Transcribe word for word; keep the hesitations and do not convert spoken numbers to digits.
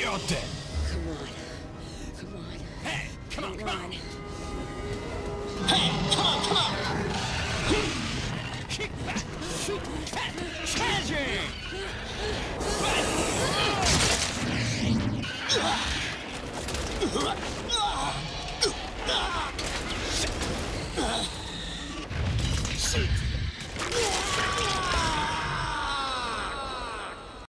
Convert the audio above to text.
You're dead. Come on. Come on. Hey, come on, Hang come on. on.